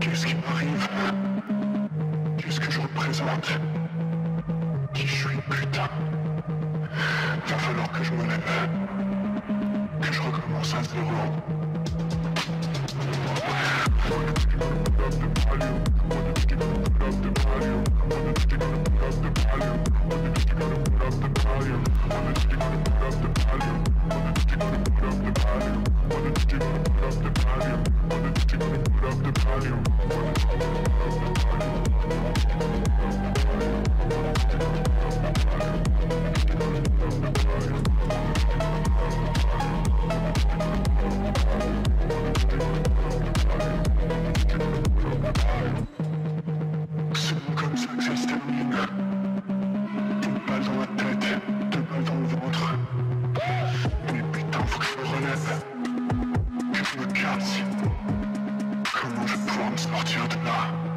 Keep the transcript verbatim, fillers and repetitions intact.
Qu'est-ce qui m'arrive? Qu'est-ce que je représente? Qui je suis, putain? Va falloir que je me lève. Que je recommence à zéro. C'est bon comme ça que ça se termine. Une balle dans la tête, deux balles dans le ventre. Mais putain, faut que je me relève. Que je me casse. Comment je vais pouvoir me sortir de là?